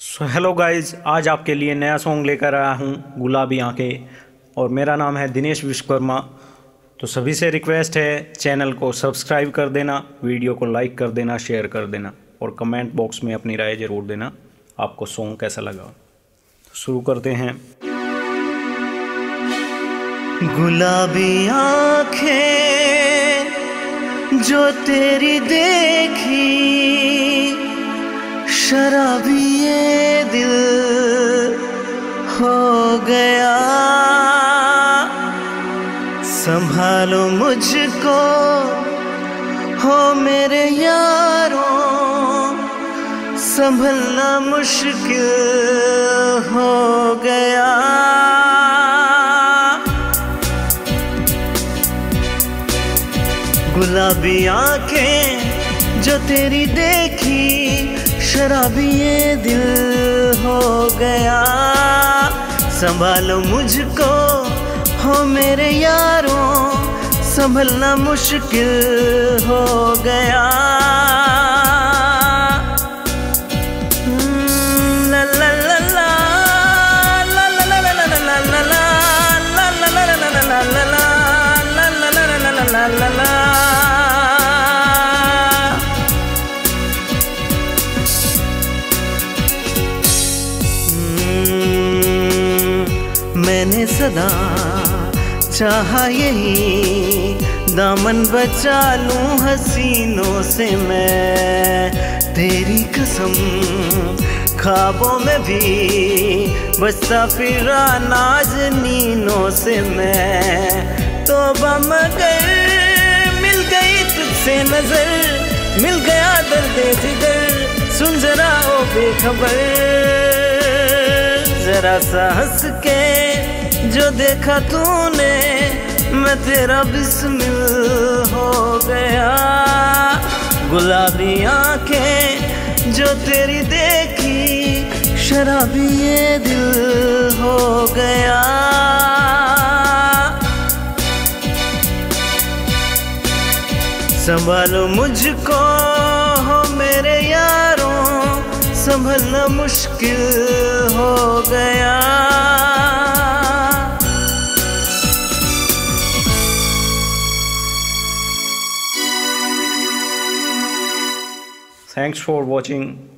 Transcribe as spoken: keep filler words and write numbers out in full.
So hello guys, आज आपके लिए नया सॉन्ग लेकर आया हूँ गुलाबी आंखें। और मेरा नाम है दिनेश विश्वकर्मा। तो सभी से रिक्वेस्ट है, चैनल को सब्सक्राइब कर देना, वीडियो को लाइक कर देना, शेयर कर देना और कमेंट बॉक्स में अपनी राय ज़रूर देना आपको सॉन्ग कैसा लगा। तो शुरू करते हैं। गुलाबी आंखें जो तेरी देखी, शराबी ये दिल हो गया। संभालो मुझको हो मेरे यारों, संभलना मुश्किल हो गया। गुलाबी आंखें जो तेरी देखी, शराबी ये दिल हो गया। संभालो मुझको हो मेरे यारों, संभलना मुश्किल हो गया। ला ला ला ला ला ला ला ला ला ला ला ला ला ला। मैंने सदा चाहा यही, दामन बचा लूं हसीनों से मैं। तेरी कसम ख्वाबों में भी बसता फिरा नाज़नीनों से मैं। तो मगर मिल गई तुझसे नजर, मिल गया दर्द जिगर। सुन जरा ओ बेखबर, जरा सा हंस के जो देखा तूने, मैं तेरा बिस्मिल हो गया। गुलाबी आंखें जो तेरी देखी, शराबी ये दिल हो गया। संभालो मुझको हो मेरे यारों, संभलना मुश्किल हो गया। Thanks for watching.